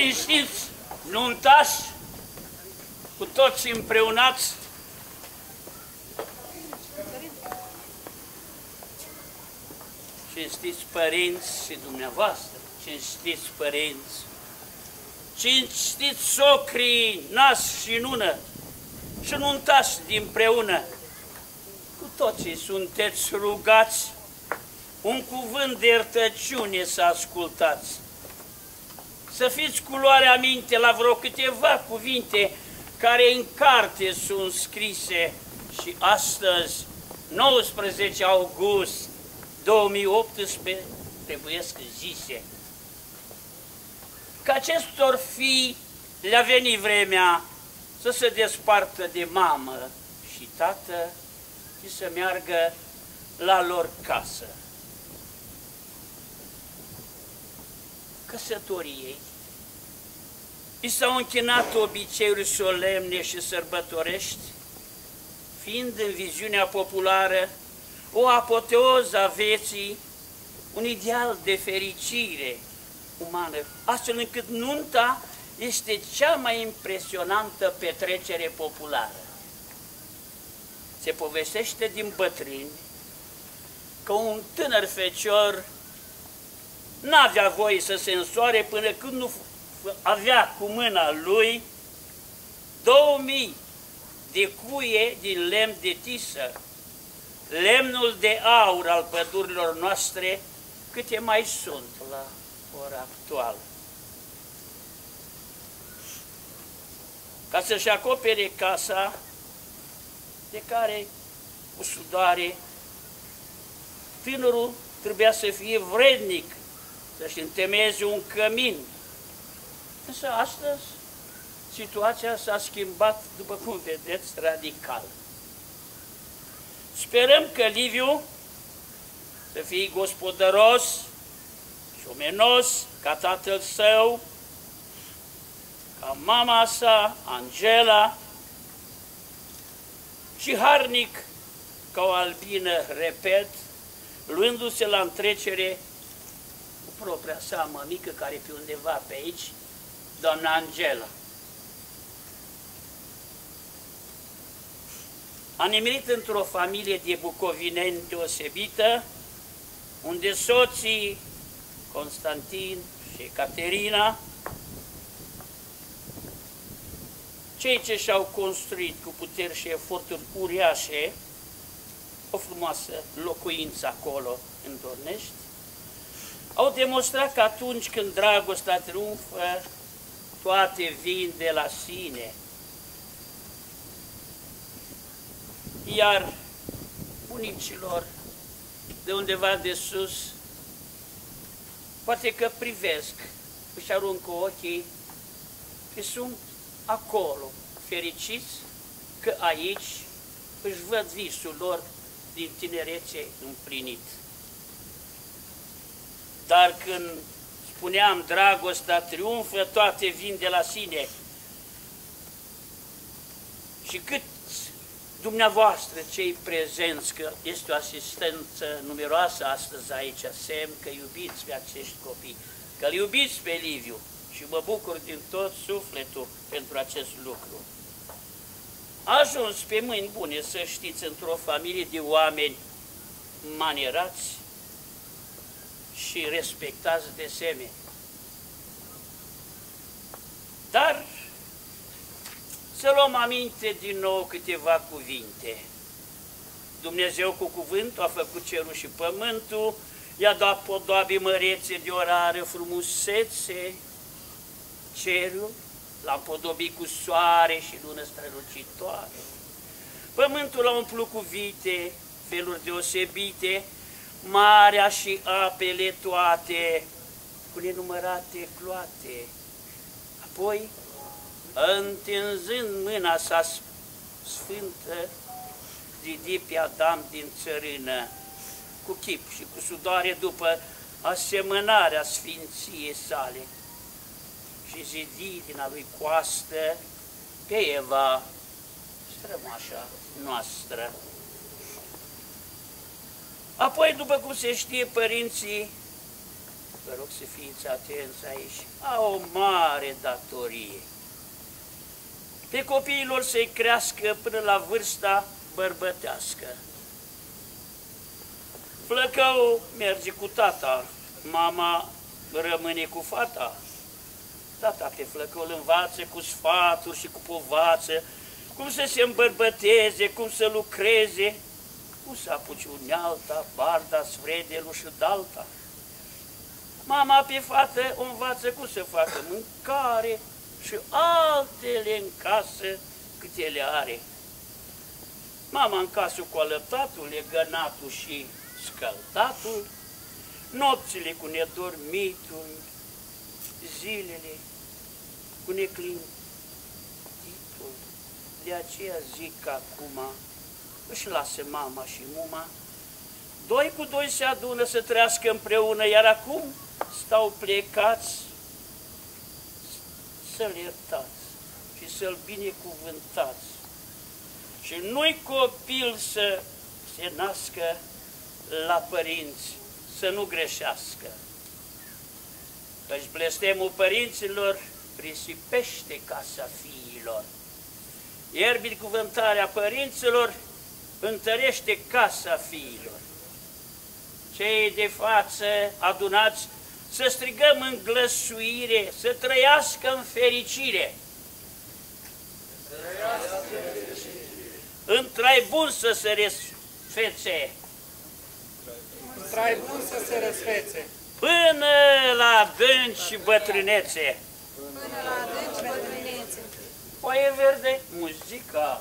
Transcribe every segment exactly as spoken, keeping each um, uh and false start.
Cinstiți nuntași, cu toți împreunați, cinstiți părinți și dumneavoastră, cinstiți părinți, cinstiți socrii, nas și nună și nuntași dinpreună, cu toții sunteți rugați un cuvânt de iertăciune să ascultați. Să fiți cu luarea minte la vreo câteva cuvinte care în carte sunt scrise și astăzi, nouăsprezece august două mii optsprezece, trebuiesc zise. Că acestor fii le-a venit vremea să se despartă de mamă și tată și să meargă la lor casă. Căsătoriei i s-au închinat obiceiuri solemne și sărbătorești, fiind în viziunea populară o apoteoză a vieții, un ideal de fericire umană, astfel încât nunta este cea mai impresionantă petrecere populară. Se povestește din bătrâni că un tânăr fecior n-avea voie să se însoare până când nu avea cu mâna lui două mii de cuie din lemn de tisă, lemnul de aur al pădurilor noastre, câte mai sunt la ora actuală. Ca să-și acopere casa, de care cu sudoare tânărul trebuia să fie vrednic, să-și întemeieze un cămin. Însă astăzi situația s-a schimbat, după cum vedeți, radical. Sperăm că Liviu să fie gospodăros și omenos ca tatăl său, ca mama sa, Angela, și harnic ca o albină, repet, luându-se la întrecere cu propria sa mămică, care e pe undeva pe aici, doamna Angela. A nimerit într-o familie de bucovineni deosebită, unde soții Constantin și Caterina, cei ce și-au construit cu puteri și eforturi uriașe o frumoasă locuință acolo în Dornești, au demonstrat că atunci când dragostea triumfă, toate vin de la sine. Iar bunicilor de undeva de sus, poate că privesc, își aruncă ochii că sunt acolo, fericiți că aici își văd visul lor din tinerețe împlinit. Dar când spuneam dragostea triumfă, toate vin de la sine. Și cât dumneavoastră, cei prezenți, că este o asistență numeroasă astăzi aici, semn că iubiți pe acești copii, că îl iubiți pe Liviu și mă bucur din tot sufletul pentru acest lucru. A ajuns pe mâini bune, să știți, într-o familie de oameni manierați și respectați de semeni. Dar să luăm aminte din nou câteva cuvinte. Dumnezeu cu cuvântul a făcut cerul și pământul, i-a dat podoabe mărețe de orare, frumusețe, cerul l-a împodobit cu soare și lună strălucitoare. Pământul l-a umplut cu vite, feluri deosebite, marea și apele toate, cu nenumărate cloate. Apoi, întinzând mâna sa sfântă, zidi pe Adam din țărână, cu chip și cu sudoare după asemănarea sfinției sale, și zidi din a lui coastă pe Eva, strămoașa noastră. Apoi, după cum se știe, părinții vă rog să fiți atenți aici, au o mare datorie. Pe copiilor să-i crească până la vârsta bărbătească. Flăcăul merge cu tata, mama rămâne cu fata. Tata pe flăcău îl învață cu sfaturi și cu povață, cum să se îmbărbăteze, cum să lucreze, cum să apuce unealta, barda, svredelul și dalta. Mama pe fată o învață cum să facă mâncare și altele în casă câte le are. Mama în casă cu alăptatul, legănatul și scăldatul, nopțile cu nedormitul, zilele cu neclintitul. De aceea zic că acum își lasă mama și muma, doi cu doi se adună să trăiască împreună, iar acum stau plecați, să-l iertați și să-l binecuvântați. Și nu-i copil să se nască la părinți, să nu greșească. Căci blestemul părinților risipește casa fiilor, iar binecuvântarea părinților întărește casa fiilor. Cei de față adunați, să strigăm în glăsuire, să trăiască în fericire. În trai bun să se răsfețe. În trai bun să se răsfețe. Până la adânci bătrânețe. Până la adânci bătrânețe. Foaie verde, muzica.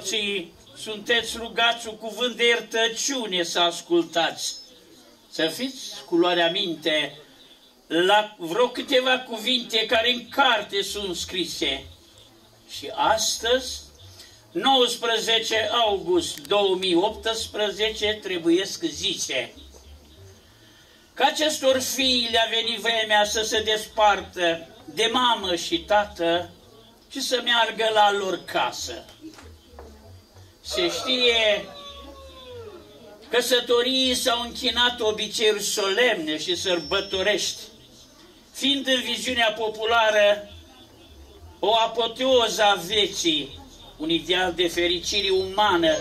soții sunteți rugați un cuvânt de iertăciune să ascultați. Să fiți cu luarea minte la vreo câteva cuvinte care în carte sunt scrise. Și astăzi, nouăsprezece august două mii optsprezece, trebuiesc zice că acestor fii le-a venit vremea să se despartă de mamă și tată și să meargă la lor casă. Se știe căsătorii s-au închinat obiceiuri solemne și sărbătorești, fiind în viziunea populară o apoteoză a vieții, un ideal de fericire umană.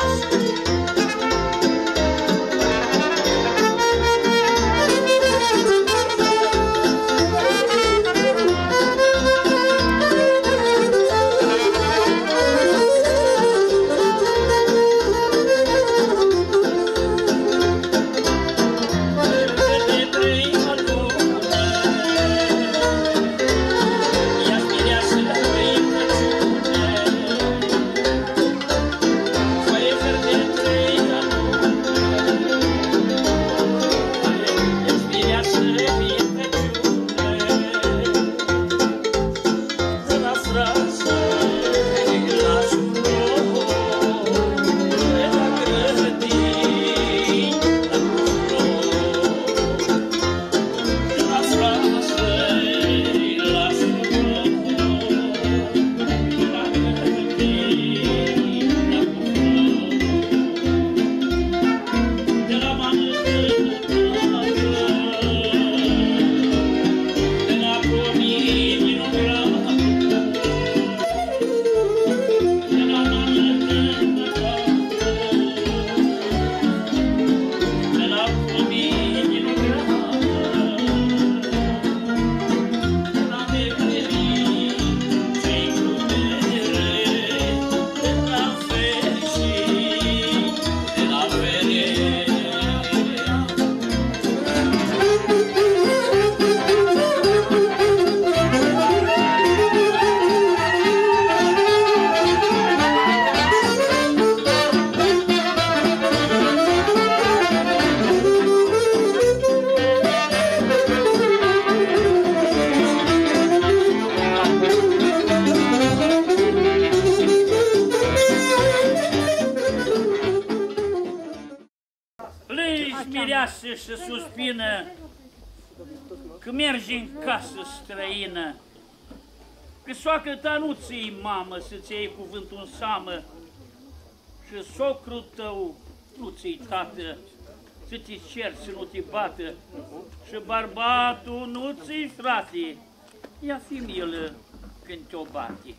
Și suspină că mergi în casă străină, că soacră ta nu ți-i mamă să-ți iei cuvântul în seamă și socrul tău nu ți-i tată să te ceri, să nu te bată și bărbatul nu ți-i frate, ia fi milă când te-o bate.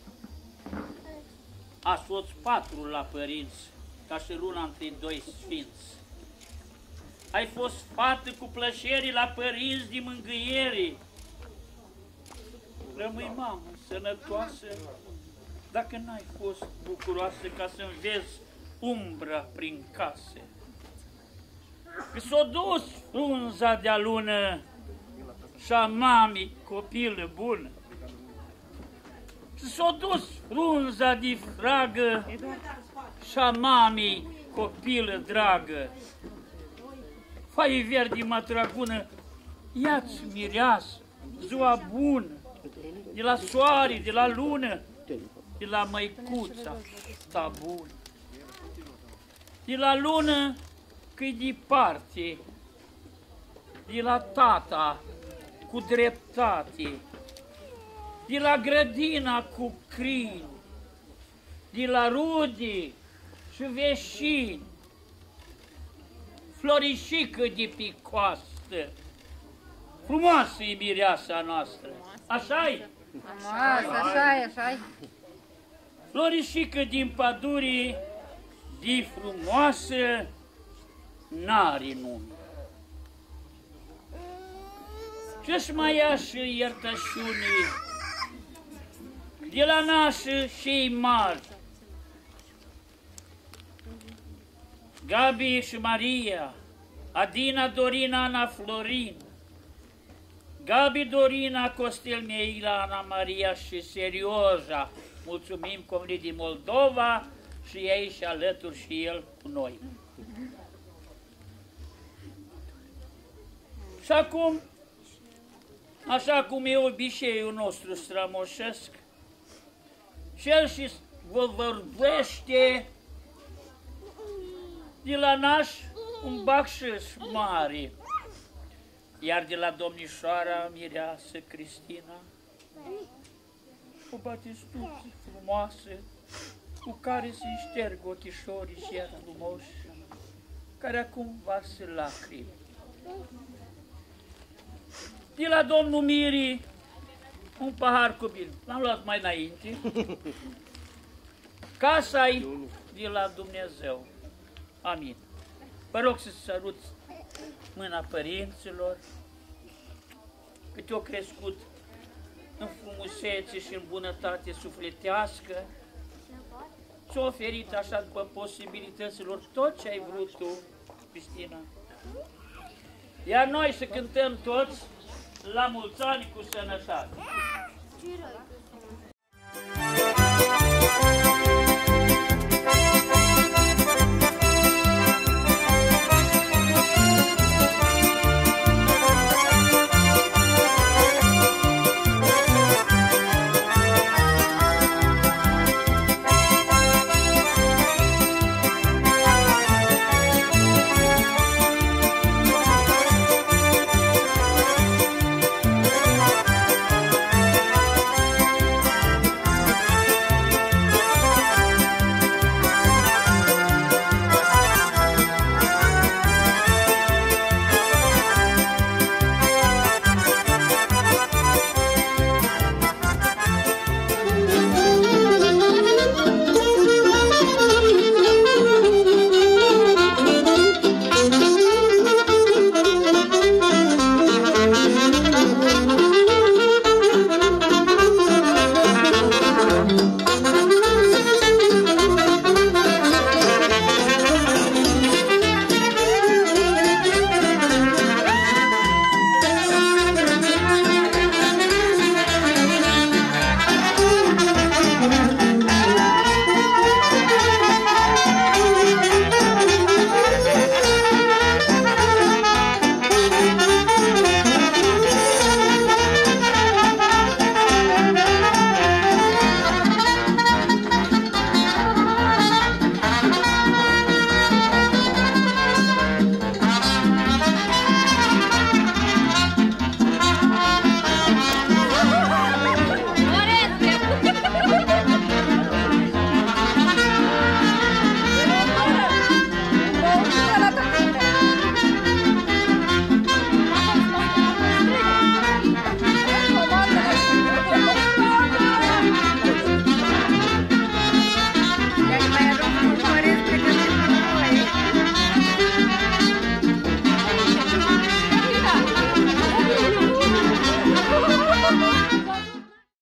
Asoți patru la părinți, ca și luna între doi sfinți. Ai fost fată cu plăcere la părinți din mângâiere. Rămâi mamă sănătoasă dacă n-ai fost bucuroasă ca să-mi vezi umbra prin case. Că s-o dus frunza de-a lună și-a mamii copilă bună. S-o dus frunza de fragă și-a mamii copilă dragă. Faie verde matragună, ia-ți mireasă, ziua bună, de la soare, de la lună, de la măicuța ta bună. De la lună că-i departe, de la tata cu dreptate, de la grădina cu crin, de la rude și veșini, florișică de pe coastă. Frumoasă e mireasa noastră. Așa-i? Așa-i, așa-i. Florișică din pădure, de frumoasă, n-are nume. Ce-și mai ia și iertășune, de la nașă și mari, Gabi și Maria, Adina, Dorina, Ana, Florin, Gabi, Dorina, Costel, Meila, Ana Maria și Serioza. Mulțumim Comunii din Moldova și ei și alături și el cu noi. Și acum, așa cum e obiceiul nostru strămoșesc, cel și vă vorbește de la naș un bacșiș mare, iar de la domnișoara mireasă Cristina o batistuță frumoasă cu care se șterg ochișorii și iar frumoși, care acum varsă lacrimi. De la domnul Miri un pahar cu vin, l-am luat mai înainte. Casa-i de la Dumnezeu. Amin. Vă rog să sărut mâna părinților, că te-au crescut în frumusețe și în bunătate sufletească, ți-au oferit așa după posibilităților tot ce ai vrut tu, Cristina. Iar noi să cântăm toți la mulți ani cu sănătate.